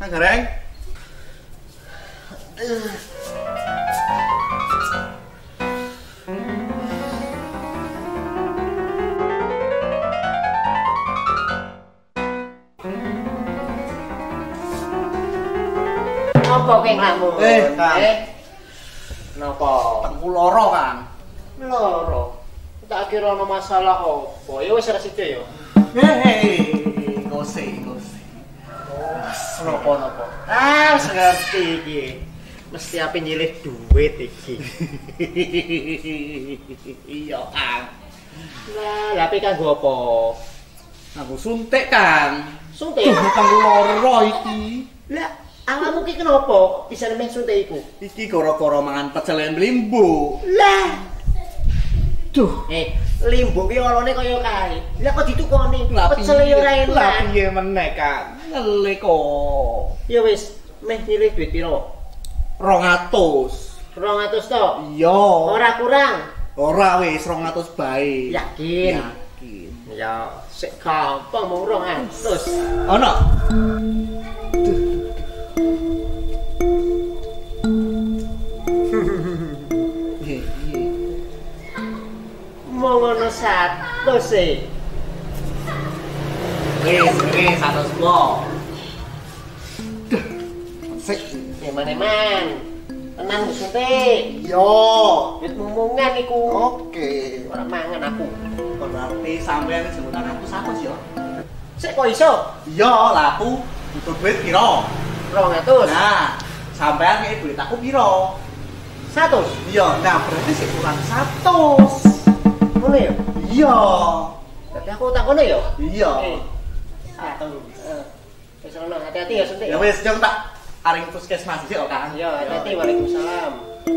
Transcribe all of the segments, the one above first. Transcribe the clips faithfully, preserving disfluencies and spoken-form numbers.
Kang Gareng. Apa keng lamun? Eh, Kang. Eh. Napa? Tengku loro, Kang. Loro. Tak kira ana masalah apa. Ya wis ra sithik ya. Hei, gose, gose. Napa napa? Ah, wis ngerti iki. Mesti ape nyilih duit iki. Iya, Kang. Lah, lha ape kanggo apa? Aku suntik, Kang. Suntik. Duh, tengku loro iki. Lah, awakmu ki kenapa bisa nemeh suntik iku? Iki gara-gara mangan pecel limbu. Lah. Duh, eh limbu ki olone kaya kae. Lah kok ditukoni? Pecel yo ora enak. Lah piye meneh, Kang? Ngele kok. Ya wis, meh nyilih duit pira? rong atus. rong atus to? Iya. Ora kurang. Ora wis rong atus bae. Yakin? Yakin. Ya, sik gampang mung rong atus. Ono. Mau ngono satus e. Wis, wis satu sepuluh. Sik, Eman-eman. Tenang Gus Suntik. yo. Wis mumungan iku. Oke. Ora mangan aku. Berarti sampean sebutan aku satu yo. Sik kok iso? Iya, lah aku butuh duit piro? rong atus. Nah, sampean ngeki duit aku piro? seratus. Iya, nah berarti sik kurang seratus. Ngono ya? Iya. Tapi aku tak ngono ya? Iya. Eh. Satu. Eh. Wis ono, hati-hati ya Suntik. Ya wis, jeng tak aring puskesmas sih kok, Kang. Ya, hati-hati. Waalaikumsalam.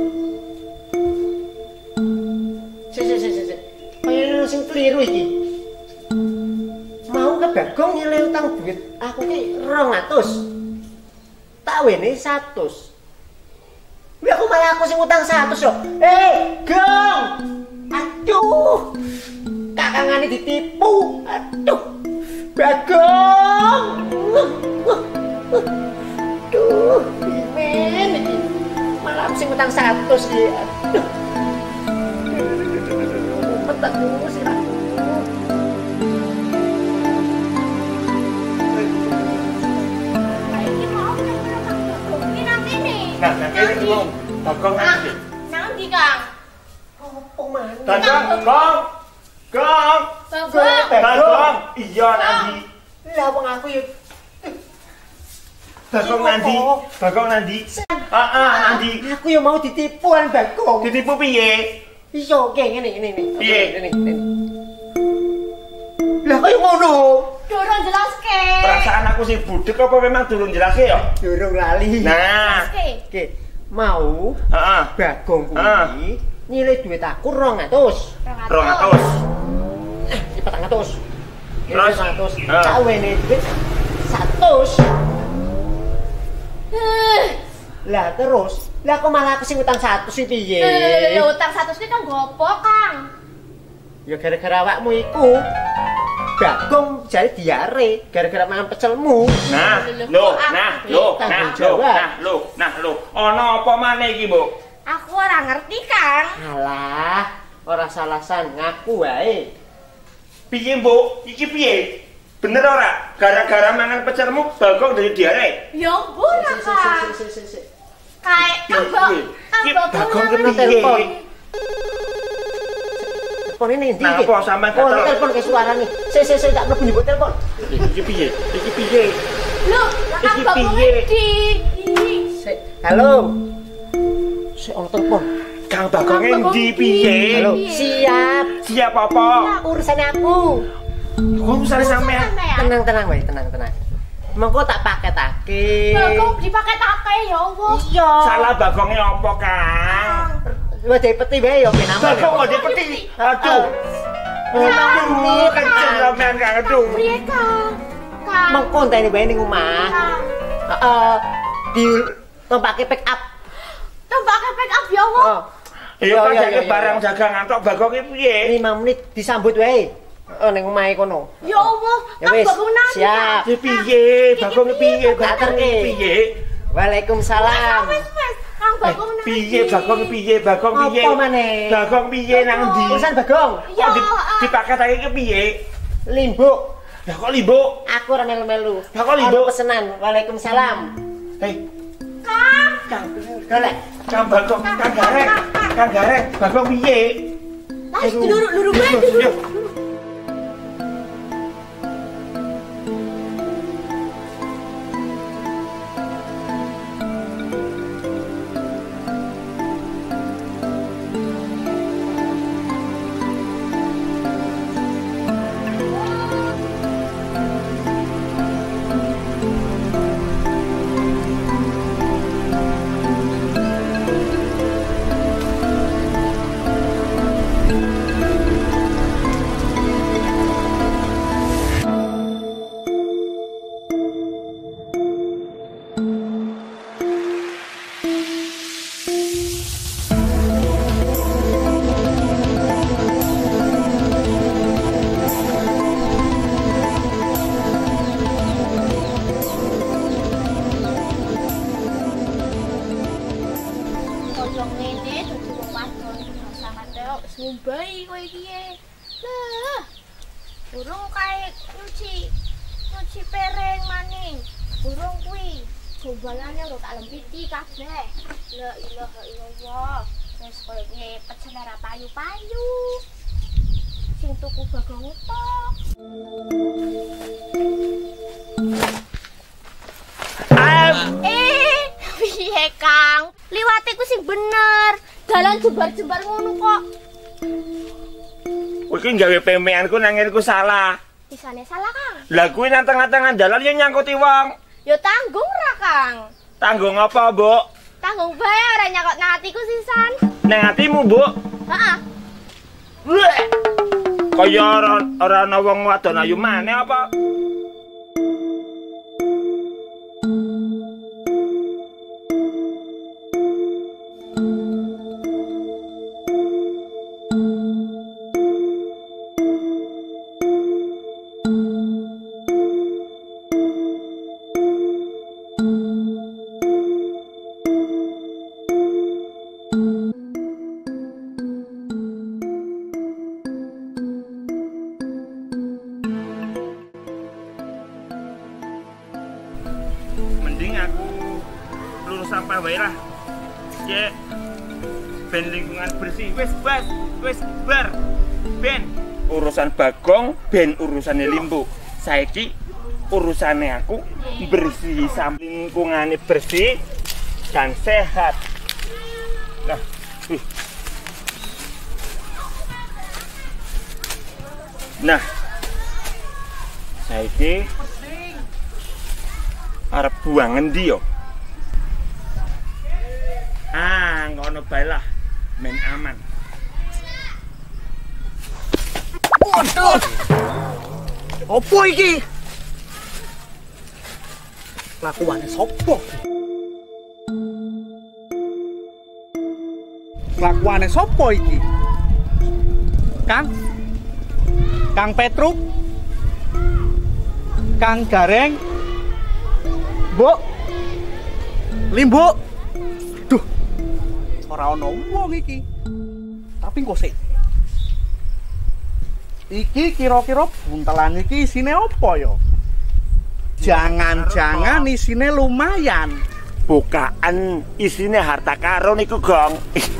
Sik sik sik sik. Kaya sing keliru iki. Mau ke Bagong nyilih utang duit aku ki rong atus. Tak wene seratus. Kuwi aku malah aku sing utang seratus yo. Eh, Gong. Aduh. Kakangane ditipu. Aduh. Bagong. Aduh, pimen iki. Malah aku sing utang seratus iki. Aduh. Petak dulu sih aku. Nah, nanti ini ngomong, Bagong nanti. Nanti Kang. Opo maneh? Bagong, Gong, Gong, Bagong. Bagong, iya nanti. Lah wong aku yo Bagong nanti, Bagong nanti. Ah, ah, nanti. aku yo mau ditipuan Bagong. Ditipu piye? Iya, oke ngene ngene ngene. Piye? Ngene ngene. Lah kaya ngono. Durung jelaske. Perasaan aku sih budek apa memang durung jelas ya? Durung lali. Nah, Jelaske. Oke, mau heeh. Bagong Ah. kuwi nyilih duit aku rong atus. rong atus. Eh, petang atus. Terus? rong atus. Ah. Cak wene duit seratus. Eh, Lah terus, lah kok malah aku sing utang seratus sih piye? eh, utang satu sih kan gopo Kang. Ya gara-gara awakmu iku. Bagong jadi diare gara-gara mangan pecelmu. Nah, lo, nah, lo, nah, lo, nah, lo, nah, lo. Ono apa maneh iki, Mbok? Aku ora ngerti Kang. Alah, ora salasan ngaku wae. Piye, Mbok? Iki piye? Bener ora? Gara-gara mangan pecelmu Bagong dari diare. Ya ampun lah Kang. Sik, sik, sik, sik. Kayak Kang Bok. Kang Iki Bok Bagong kenapa piye? telepon. Telepon ini ndi? Nah, apa sampean Oh, ketel- telepon ke suara nih. Sik, sik, sik, tak mlebu nyebut telepon. Iki piye? Iki piye? Loh, Kang Iki Bok piye? di. Sik, halo. Sik, ono telepon. Kang Bagong endi piye? Halo, siap. Siap apa? Urusannya aku. Kok usah sampean? Tenang, tenang wae, tenang, tenang. Mengko tak paketake. Bagong dipakai take ya Allah. Iya. Salah Bagongnya apa, Kang? Wah, dari peti wae yo ben aman. Bagong kok dipeti? Aduh. Aduh, kenceng sampean Kang, aduh. Piye Kang? Kang. Mengko enteni wae ning omah. Kang. Heeh. Di tompake pick up. Coba ke pick up ya Allah. Oh. Iya, kan jake barang dagangan tok Bagongnya piye? lima menit disambut wae. Oh ning omahe kono. Ya Allah, Ya Kang wis, Bagong nang. siap. Ki piye? Bagong piye? Bagong piye? Waalaikumsalam. Wis wis, Kang Bagong nang. Piye Bagong piye? Bagong piye? Apa maneh? Bagong piye nang ndi? Urusan Bagong. Ya, Kok di- dipaketake ki piye? Limbuk. Lah kok limbuk? Aku ora melu-melu. Lah kok limbuk? Ono pesenan. Waalaikumsalam. Hei, Kang. Kang, Golek. Kang Bagong, Kang Gareng, Kang Gareng, Bagong piye? Lah luruk-luruk wae dulu. Yo. Kaya ngene dadi wong wadon sangat wis ngumbai kowe iki. Lah. Urung kae nyuci. Nyuci piring maning. Urung kuwi. Jombalane ora tak lempiti kabeh. La ilaha illallah. Wis koyo piye pecel ora payu-payu. Sing tuku Bagong tok. Eh, piye Kang? Liwate ku sing bener. Dalan jembar-jembar ngono kok. Kowe ki gawe pemeanku nang ngene ku salah. Pisane salah Kang. Lah kuwi nang tengah-tengah dalan yo nyangkuti wong. Ya tanggung ra Kang. Tanggung apa, Mbok? Tanggung bae ora nyakot nang atiku sisan. Nang atimu, Mbok. Heeh. Bleh. Kaya ora ora ana wong wadon ayu maneh apa? Mending aku lurus sampah wae lah. Ya. Ben lingkungan bersih. Wis, Bas. Wis bar. Ben urusan Bagong, ben urusane Limbu. Saiki urusane aku bersih samping lingkungane bersih dan sehat. Nah, uh. Nah. Saiki arep buang ngendi yo? Ah, ngono bae lah. Men aman. Waduh. Opo iki? Lakuane sopo? Lakuane sopo iki? Kang? Kang Petruk? Kang Gareng? Mbok? Limbu? Duh. Ora ana wong iki. Tapi kok sik. Iki kira-kira buntelan iki isine apa ya? Jangan-jangan isine lumayan. Bukaan isine harta karun iku, Gong.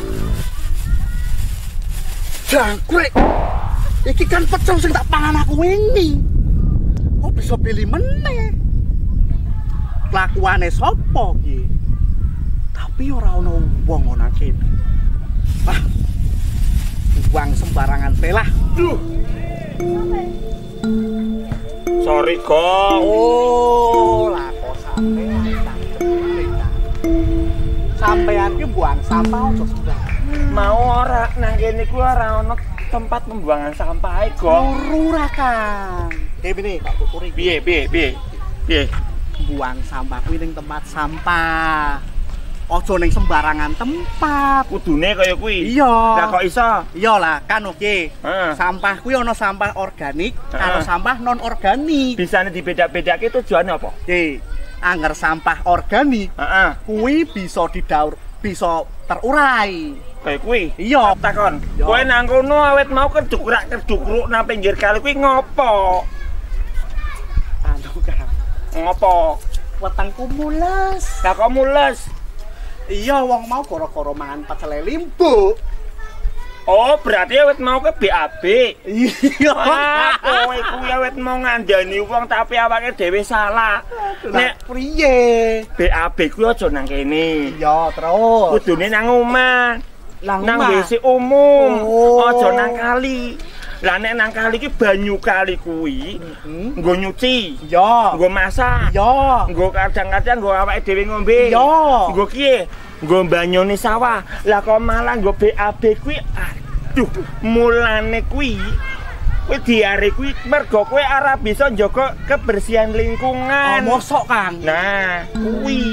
Jangkrik. Iki kan pecel sing tak pangan aku wingi. Kok bisa pilih meneh? Lakuane sapa iki? Tapi ora ana wong ana kene. Wah. Buang sembarangan telah. Duh. Sorry, Gong. Oh, lah kok sampean sampean ki buang sampah aja sembarangan. Mau ora nang kene ku ora ana tempat pembuangan sampah, Gong. Turu ra, Kang. Eh bene, tak tuturi. Piye, piye, piye? Piye? Buang sampah kuwi ning tempat sampah. Ojo ning sembarangan tempat. Kudune kaya kuwi. Iya. Lah kok iso? Iya lah, kan oke. Heeh. Sampah kuwi ana sampah organik, Heeh. karo sampah non organik. Bisane dibeda-bedake tujuannya apa? Oke, angger sampah organik Heeh. kuwi bisa didaur, bisa terurai. Kayak kuwi. Iya. Takon. Iya. Kowe nang kono awet mau kedukrak-kedukruk nang pinggir kali kuwi ngopo? Anu kan, Ngopo? wetengku mules. Lah kok mules? Iya, wong mau gara-gara mangan pecel limbo. Oh, berarti awet mau ke B A B. Iya. Ah, kowe kuwi awet mau ngandani wong tapi awake dhewe salah. Nek Nek priye? B A B kuwi aja nang kene. Iya, terus. Kudune nang omah. Nang Nang omah. W C umum. Oh. Aja nang kali. Lah nek nang kali ki banyu kali kuwi Heeh. nggo nyuci, Iya. nggo masak, Iya. nggo kadang-kadang nggo awake dhewe ngombe. Iya. Nggo kiye? Nggo banyune sawah. Lah kok malah nggo B A B kuwi aduh, mulane kuwi kowe diare kuwi mergo kowe ora bisa njaga kebersihan Oh, lingkungan. mosok Kang. Nah, kuwi.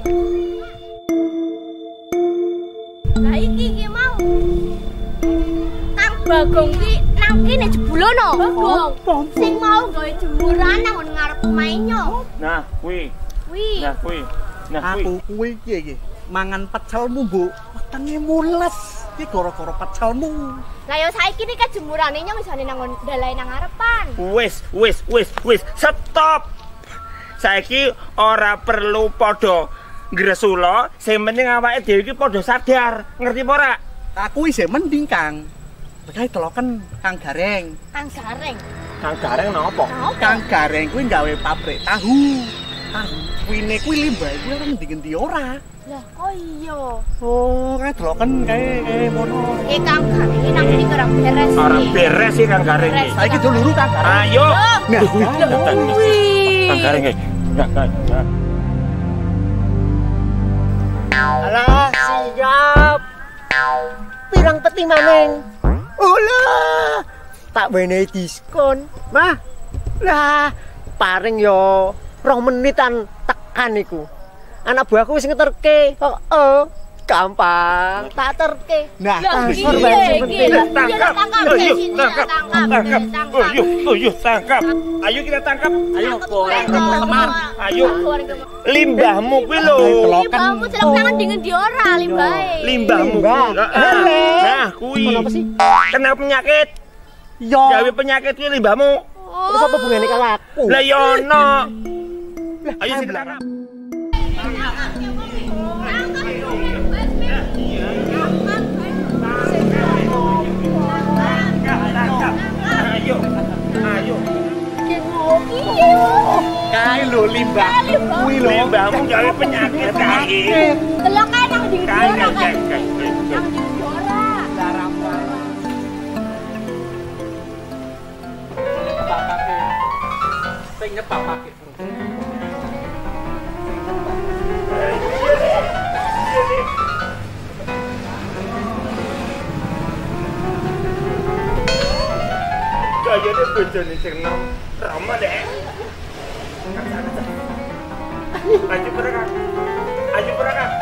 Lah iki ki mau. Kang Bagong ki nang kene jebulono. Bagong. Sing mau gawe jemuran nang ngarep omahe. Nah, kuwi. Wih. Nah, kuwi. Nah, kuwi. Aku kuwi iki iki mangan pecelmu, Bu. Wetenge mules. Iki gara-gara pecelmu. Lah yo saiki iki kan jemurane nyong isane nang ndalae nang ngarepan. Wis, wis, wis, wis. Stop. Saiki ora perlu padha gresula, sing penting awake dhewe iki padha sadar. Ngerti apa ora? Aku isih mending, Kang. Kae teloken Kang Gareng. Kang Gareng. Kang Gareng napa? Nah, Kang Gareng kuwi gawe pabrik tahu. Tahu kuwine kuwi limbah kuwi ora ngendi-ngendi ora. lah kok iya. Oh, kae teloken kae kae mono. Iki Kang Gareng iki nang kene ora beres. Ora iki. beres sih Kang Gareng iki. Saiki duluru Kang Gareng. Ayo. Nah, Kang Gareng iki. Nah, nah. Alah, siap. Pirang peti maning? Olah, tak wenehi diskon. Mah, lah paring yo rong menitan tekan iku. Anak buahku wis ngeterke. Heeh. Gampang, tak terke. Nah, Lah diskon iya barang iki. penting. Iya Tangkap. tangkap. Ayo, Sini, tangkap. tangkap. Tangkap. Tangkap. Ayo, ayo tangkap. Ayo kita tangkap. ayo goreng Tangkap. kemar. Ayo. Goreng kemar. Limbahmu kuwi lho. Teloken. Limbahmu jelek tangan dengan di ora limbahe. Limbahmu Limbah. kuwi. Heeh. Nah, kuwi. Kenapa sih? Kena penyakit. Yo. Gawe penyakit kuwi limbahmu. Terus apa hubungannya karo aku? Lah yo ono. Ayo sing belah. tangkap. Tangkap. Ayo. Ayo. Kae lho limbah. Kuwi lho. Limbahmu gawe penyakit kae. Delok kae nang di Kae ora kae kan. kae. Nang di ora. Bapake. Sing nyepapake. Kayane bojone sing nom Rama deh. Ayo berangkat. Ayo berangkat.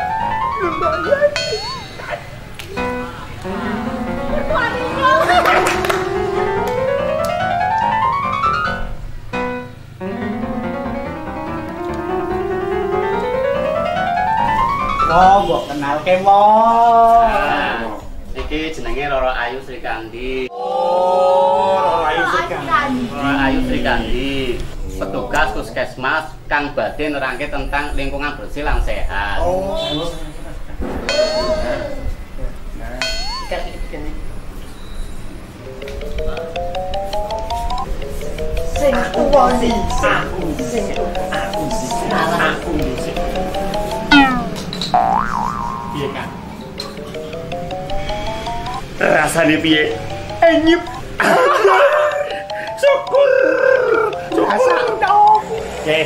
Oh, mbok kenalke mo. Nah, iki jenenge Roro Ayu Sri Kandi. Oh, ayo Roro Ayu Sri Kandi, petugas puskesmas kang badhe nerangke tentang lingkungan bersih lan sehat. Oh. Sing tuwa sih. aku sing aku sing aku sing. Piye Kak? Rasane piye? Enyip. Syukur. Rasa dong. Oke.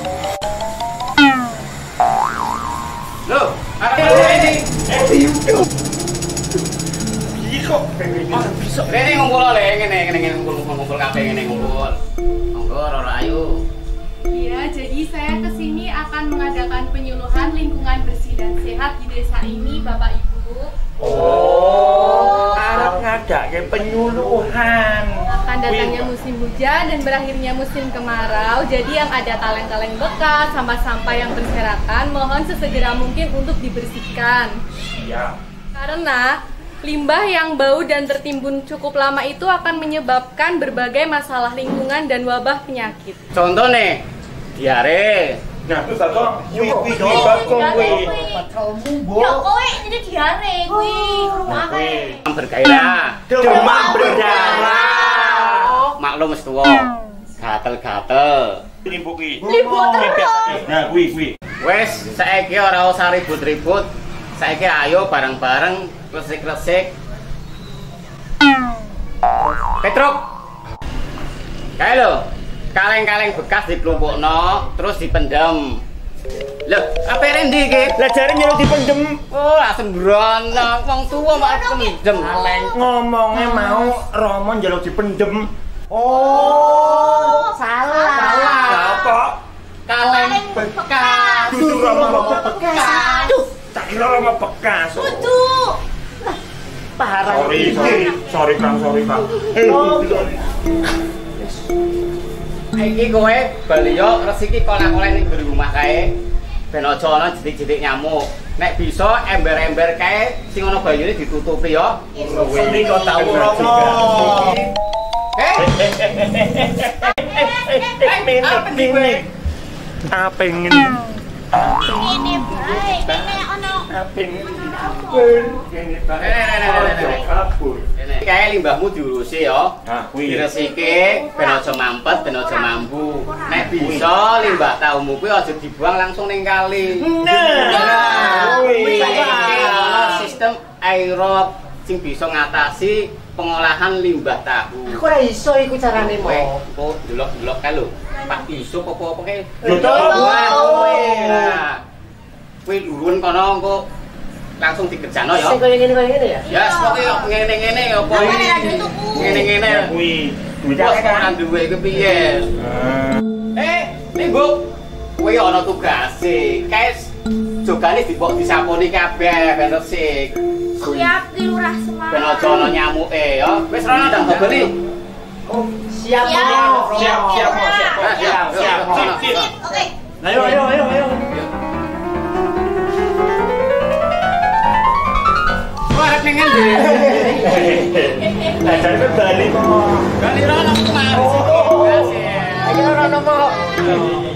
Loh, arep ini. Iki kok ora bisa. Rene ngumpul le ngene ngene ngene ngumpul ngumpul kabeh ngene ngumpul. Monggo Roro Ayu. Iya, jadi saya kesini akan mengadakan penyuluhan lingkungan bersih dan sehat di desa ini, Bapak Ibu. Oh, arep ngadake penyuluhan. Akan datangnya musim hujan dan berakhirnya musim kemarau. Jadi yang ada kaleng-kaleng bekas, sampah-sampah yang berserakan, mohon sesegera mungkin untuk dibersihkan. Siap. Karena limbah yang bau dan tertimbun cukup lama itu akan menyebabkan berbagai masalah lingkungan dan wabah penyakit. Contoh nih, diare. Nah, terus apa? Wih, wih, bakong wih. Ya kowe jadi diare kuwi, rumake. Demam bergairah. Demam berdarah. Maklum wis tuwa. Gatel-gatel. Limbu ki. Limbu terus. Nah, kuwi kuwi. Wes, saiki ora usah ribut-ribut. Saiki ayo bareng-bareng resik-resik. Petruk. Kae lho. Kaleng-kaleng bekas dikelompokno, terus dipendem. Loh, apa rendi iki? Lah jare nyuruh dipendem. Oh, lah sembrono, wong tuwa mak pendem. Ngomongnya mau Romo njaluk dipendem. Oh, salah. Salah. Apa? Kaleng bekas. Dudu Romo Bekas. Duh, tak kira Romo bekas. Kudu. Parah. Sorry, sorry, sorry Kang, sorry Kang. Iki kowe bali yo resiki kolah-kolah ning mburi rumah kae. Ben aja ana jitik-jitik nyamuk. Nek bisa ember-ember kae sing ana banyune ditutupi yo. Ini kok tau Romo. Eh, Apa nih? Apa pengen? Ini bae, kene ono Pengen. kabur. Kae limbahmu diurusi yo. Nah, kuwi. Diresiki ben aja mampet, ben aja mambu. Nek bisa limbah taumu kuwi aja dibuang langsung ning kali. Nah, kuwi. Saiki ana sistem aerob sing bisa ngatasi pengolahan limbah tahu. Aku ora iso iku carane Kowe mo. kok delok-delok kae lho. Pak iso apa-apa kae. Lho, toh. Kowe. Kowe lurun kono engko langsung dikerjano ya. Sing koyo ngene koyo ngene ya. Ya, pokoke yo ngene-ngene ya apa Ngene iki. ra tuku. Ngene-ngene. Kuwi. Bos ora duwe iki piye? Eh, nih Bu. Kowe ana tugase. Kae jogane dipok disaponi kabeh ben resik. Siap ki Lurah Semarang. Ben aja ana nyamuke ya. Wis rono ndang dobeli. Oh, siap. Siap. Mo. Siap, siap, Mo, siap. Ah, Siap, siap. Sip, sip. Oke. Ayo, ayo, ayo, ayo. Kok arep ning endi? Lah jare bali kok. Bali rono kemari sih. Ayo rono mo.